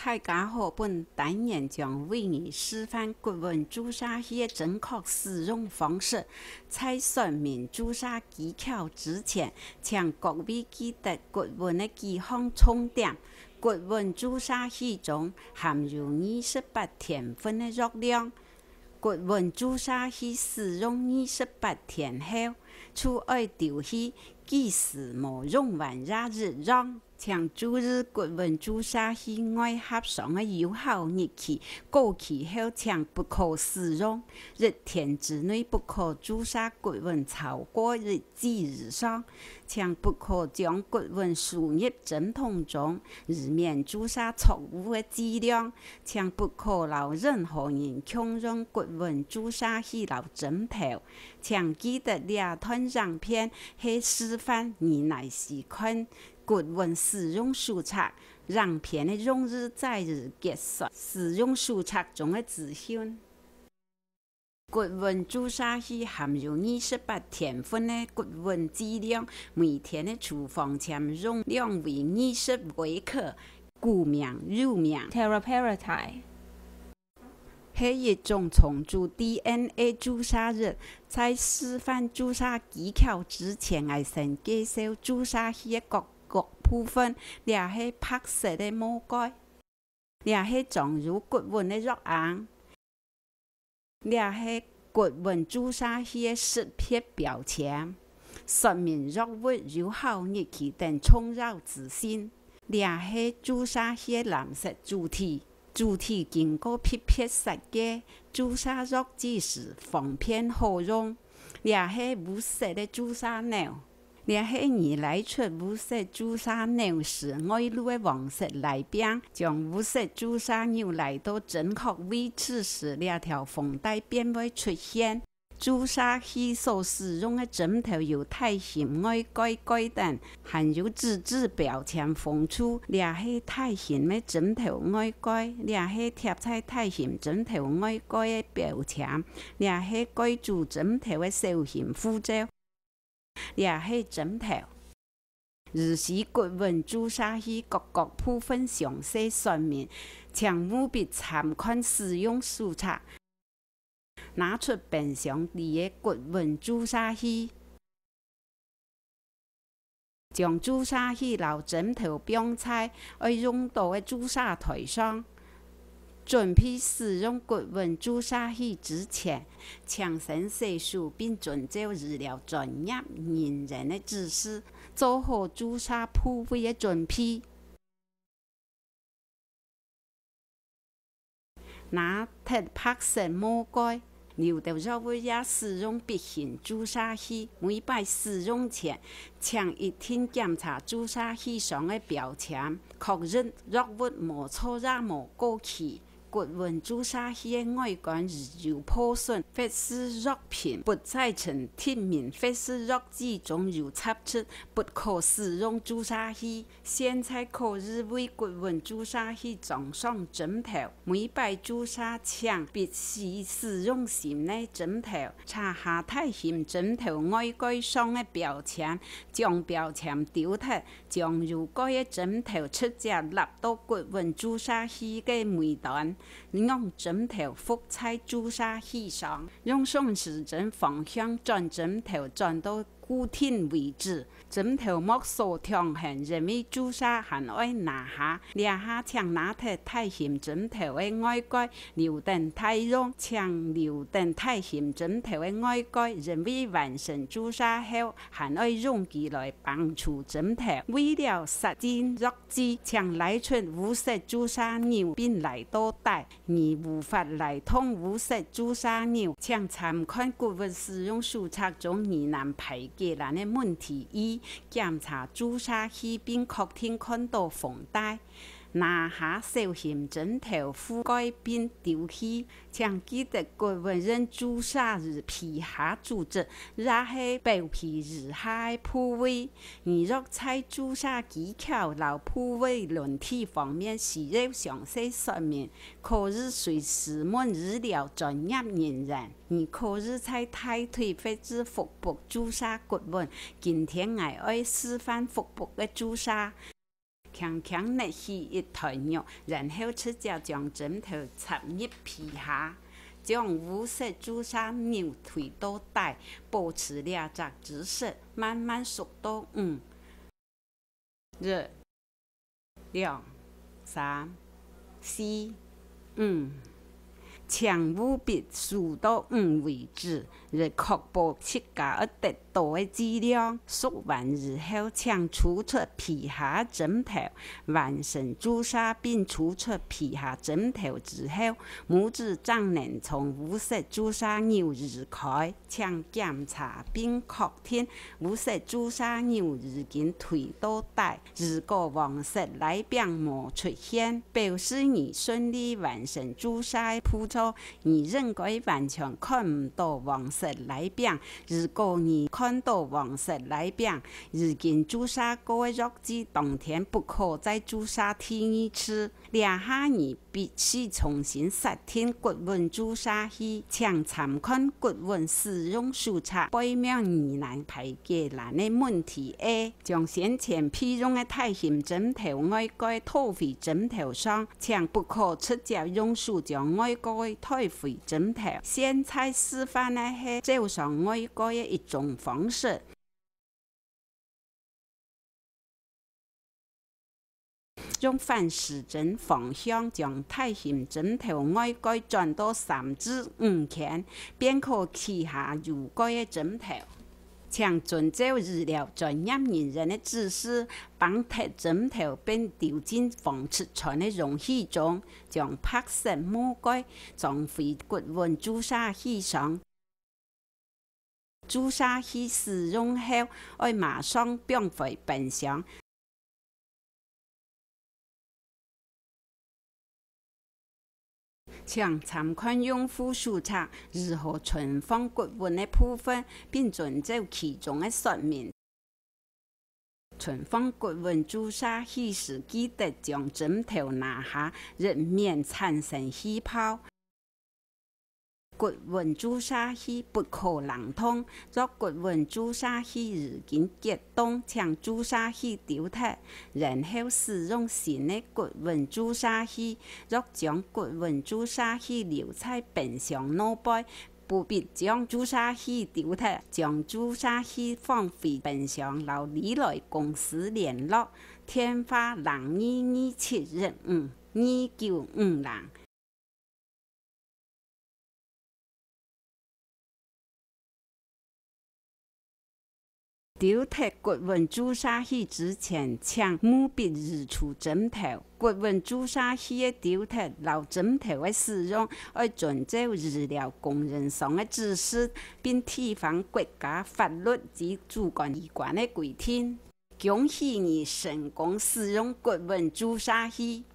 大家好，本单元将为你示范国文注沙器的正确使用方式。在说明注沙技巧之前，请各位记得国文的几项重点。国文注沙器中含有28天分的热量。国文注沙器使用28天后，除爱丢弃即使无用完热日让。请注意国文注沙器外盒上的有效日期过期后，请不可使用。1天之内不可注沙国文超过1字以上，请不可将国文输入针筒中，以免注沙错误的剂量。请不可留任何人强用国文注沙器留针头。请记得这段影片是示范而乃是看国文使用手册，影片的用日在于结束使用手册中的资讯。国文注沙器含有28天分的国文质量，每天的厨房占用量为20微克，故名乳名 Teriparatide 是一种重组 DNA 注沙日。在示范注沙技巧之前，我先介绍注沙器的各部分。这是白色的膜盖，这是装入国文的肉饵，这是国文注沙器的识别标签，说明肉物、有效日期等重要资讯。这是注沙器的蓝色主体。主体经过批撇设计，注沙肉只是方便好用。这是无色的注沙钮，这是而来出无色注沙钮时外露的黄色内边，将无色注沙钮来到正确位置时，这条缝带便会出现。注沙器所使用的针头由钛芯外盖盖等，含有纸质标签封出。这是钛芯的针头外盖，这是贴在钛芯针头外盖的标签，这是盖住针头的小型护罩，这是针头。如是国文注沙器各部分详细说明，请务必参看使用手册。拿出平常你的国文注沙器，将注沙器留针头并在要用到的注沙台上。准备使用国文注沙器之前，请先洗漱并遵照治疗专业人员的指示，做好注沙部位的准备。拿铁白色膜盖。流到肉物也使用笔形注沙器，每摆使用前，请一定检查注沙器上的标签，确认肉物无错也无过期。国文注沙器的外观如有破损或是肉片不再成铁面或是肉质中有插出，不可使用注沙器。现在可以为国文注沙器装上针头，每摆注沙请必须使用新的针头，查下钛芯针头外盖上的标签，将标签丢脱，将如该的针头直接立到国文注沙器的尾端。用针头覆在注沙器上，用顺时针方向转针头转到固定位置。针头莫所调衡，认为注沙还爱拿下，两下请拿脱钛芯针头的外盖，留等太用，请留等钛芯针头的外盖，认为完成注沙后，还爱用其来帮助针头。为了实践肉质，请来出无色注沙钮并来到带，而无法来通无色注沙钮，请参看国文使用手册中疑难排解难的问题一。检查注沙器并确定看到缝带，拿下小型针头覆盖并丢弃。请记得国文人注沙日皮下组织，也是表皮日下的部位。而若在注沙技巧留部位论体方面需要详细说明，可以随时问医疗专业人员。而可以在大腿或者腹部注沙国文。今天我要示范腹部的注沙。 强强捏起一台肉，然后直接将枕头插入皮下，将无色朱砂扭推到底，保持两只姿势，慢慢缩到5、2、2、3、4、5。请务必数到5为止，以确保切割有得到的质量。缩完以后，请取出皮下枕头，完成朱砂并取出皮下枕头之后，拇指掌能从无色朱砂扭移开，请检查并确定无色朱砂扭已经推到底。如果黄色内边没出现，表示你顺利完成朱砂步骤。你应该完全看唔到黄色内边。如果你看到黄色内边，已经朱砂过的肉质，当天不可再朱砂第二次。两下你必须重新设定骨纹朱砂器，请参看骨纹使用手册，背面疑难排解难的问题 A， 将先前披用的钛型枕头外盖套回枕头上，请不可直接用手将外盖退回枕头。现在示范的是罩上外盖的一种方式。用反时针方向将钛型枕头外盖转到3至5圈，便可取下有盖的枕头。请遵照治疗专业人员的指示，绑贴枕头并丢进防出传的容器中，将拍色抹盖装回骨纹朱砂器上。朱砂器使用后，要马上放回冰箱。请参看用户手册如何存放骨纹的部分，并遵照其中的说明。存放骨纹朱砂器时，记得将枕头拿下，以免产生气泡。骨纹朱砂器不可冷冻。若骨纹朱砂器已经结冻，请朱砂器丢脱，然后使用新的骨纹朱砂器。若将骨纹朱砂器留在冰箱内背，不必将朱砂器丢脱，将朱砂器放回冰箱，留理来公司联络。电话0227252950。丢脱骨纹朱砂器之前，请务必移除枕头。骨纹朱砂器的丢脱、留枕头的使用，要遵照医疗供应商的指示，并提防国家法律及主管机关的规定。恭喜你成功使用骨纹朱砂器！